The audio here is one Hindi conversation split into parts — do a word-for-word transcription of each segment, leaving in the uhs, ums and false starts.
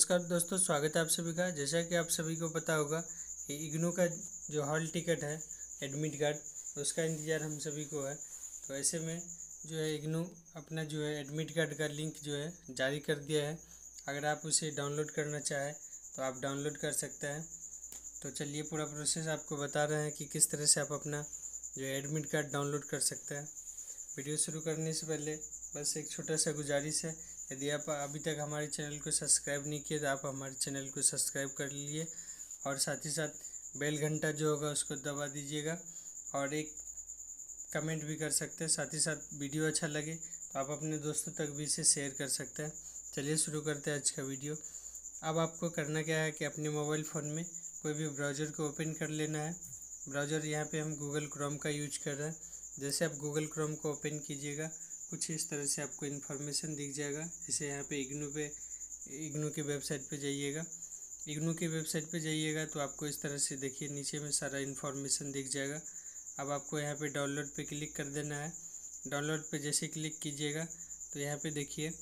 नमस्कार दोस्तों, स्वागत है आप सभी का। जैसा कि आप सभी को पता होगा कि इग्नू का जो हॉल टिकट है, एडमिट कार्ड, उसका इंतज़ार हम सभी को है। तो ऐसे में जो है इग्नू अपना जो है एडमिट कार्ड का लिंक जो है जारी कर दिया है। अगर आप उसे डाउनलोड करना चाहें तो आप डाउनलोड कर सकते हैं। तो चलिए पूरा प्रोसेस आपको बता रहे हैं कि किस तरह से आप अपना जो है एडमिट कार्ड डाउनलोड कर सकते हैं। वीडियो शुरू करने से पहले बस एक छोटा सा गुजारिश है, यदि आप अभी तक हमारे चैनल को सब्सक्राइब नहीं किए तो आप हमारे चैनल को सब्सक्राइब कर लीजिए और साथ ही साथ बेल घंटा जो होगा उसको दबा दीजिएगा और एक कमेंट भी कर सकते हैं। साथ ही साथ वीडियो अच्छा लगे तो आप अपने दोस्तों तक भी इसे शेयर कर सकते हैं। चलिए शुरू करते हैं आज का वीडियो। अब आपको करना क्या है कि अपने मोबाइल फ़ोन में कोई भी ब्राउज़र को ओपन कर लेना है। ब्राउज़र यहाँ पे हम गूगल क्रोम का यूज कर रहे हैं। जैसे आप गूगल क्रोम को ओपन कीजिएगा, कुछ इस तरह से आपको इन्फॉर्मेशन दिख जाएगा। जैसे यहाँ पे इग्नू पे इग्नू की वेबसाइट पे जाइएगा इग्नू की वेबसाइट पे जाइएगा तो आपको इस तरह से देखिए नीचे में सारा इन्फॉर्मेशन दिख जाएगा। अब आपको यहाँ पे डाउनलोड पे क्लिक कर देना है। डाउनलोड पे जैसे क्लिक कीजिएगा तो यहाँ पे देखिए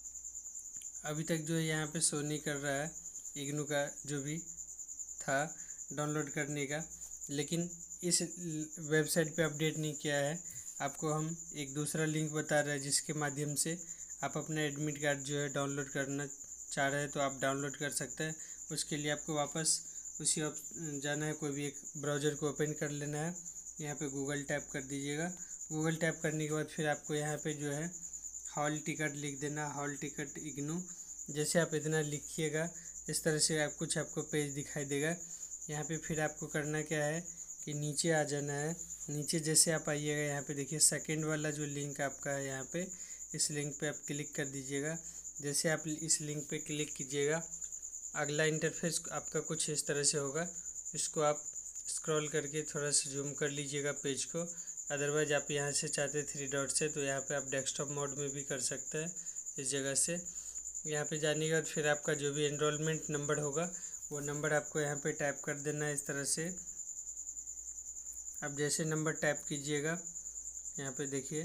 अभी तक जो है यहाँ पे शो नहीं कर रहा है इग्नू का जो भी था डाउनलोड करने का, लेकिन इस वेबसाइट पे अपडेट नहीं किया है। आपको हम एक दूसरा लिंक बता रहे हैं जिसके माध्यम से आप अपना एडमिट कार्ड जो है डाउनलोड करना चाह रहे हैं तो आप डाउनलोड कर सकते हैं। उसके लिए आपको वापस उसी जाना है, कोई भी एक ब्राउज़र को ओपन कर लेना है। यहाँ पे गूगल टैप कर दीजिएगा। गूगल टैप करने के बाद फिर आपको यहाँ पे जो है हॉल टिकट लिख देना, हॉल टिकट इग्नू। जैसे आप इतना लिखिएगा इस तरह से आप कुछ आपको पेज दिखाई देगा। यहाँ पे फिर आपको करना क्या है कि नीचे आ जाना है। नीचे जैसे आप आइएगा यहाँ पे देखिए सेकंड वाला जो लिंक आपका है, यहाँ पे इस लिंक पे आप क्लिक कर दीजिएगा। जैसे आप इस लिंक पे क्लिक कीजिएगा अगला इंटरफेस आपका कुछ इस तरह से होगा। इसको आप स्क्रॉल करके थोड़ा सा जूम कर लीजिएगा पेज को। अदरवाइज आप यहाँ से चाहते थ्री डॉट से तो यहाँ पे आप डेस्कटॉप मोड में भी कर सकते हैं। इस जगह से यहाँ पे जाने के बाद फिर आपका जो भी एनरोलमेंट नंबर होगा वो नंबर आपको यहाँ पे टाइप कर देना है। इस तरह से आप जैसे नंबर टाइप कीजिएगा यहाँ पे देखिए,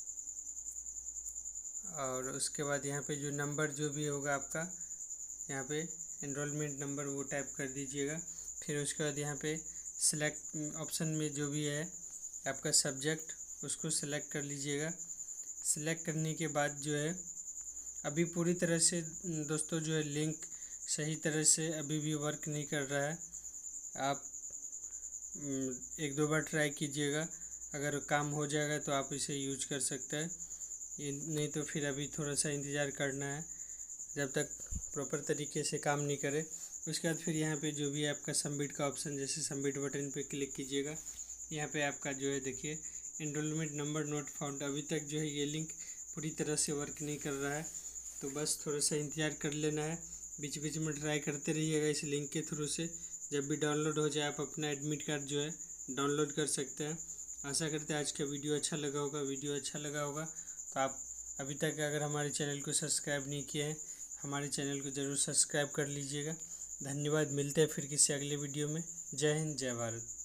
और उसके बाद यहाँ पे जो नंबर जो भी होगा आपका यहाँ पे एनरोलमेंट नंबर वो टाइप कर दीजिएगा। फिर उसके बाद यहाँ पे सिलेक्ट ऑप्शन में जो भी है आपका सब्जेक्ट उसको सिलेक्ट कर लीजिएगा। सिलेक्ट करने के बाद जो है अभी पूरी तरह से दोस्तों जो है लिंक सही तरह से अभी भी वर्क नहीं कर रहा है। आप एक दो बार ट्राई कीजिएगा, अगर काम हो जाएगा तो आप इसे यूज कर सकते हैं, नहीं तो फिर अभी थोड़ा सा इंतज़ार करना है जब तक प्रॉपर तरीके से काम नहीं करे। उसके बाद फिर यहाँ पे जो भी आपका सबमिट का ऑप्शन, जैसे सबमिट बटन पे क्लिक कीजिएगा। यहाँ पे आपका जो है देखिए एनरोलमेंट नंबर नोट फाउंड, अभी तक जो है ये लिंक पूरी तरह से वर्क नहीं कर रहा है। तो बस थोड़ा सा इंतज़ार कर लेना है, बीच बीच में ट्राई करते रहिएगा इस लिंक के थ्रू से। जब भी डाउनलोड हो जाए आप अपना एडमिट कार्ड जो है डाउनलोड कर सकते हैं। आशा करते हैं आज का वीडियो अच्छा लगा होगा। वीडियो अच्छा लगा होगा तो आप अभी तक अगर हमारे चैनल को सब्सक्राइब नहीं किए हैं हमारे चैनल को ज़रूर सब्सक्राइब कर लीजिएगा। धन्यवाद। मिलते हैं फिर किसी अगले वीडियो में। जय हिंद, जय भारत।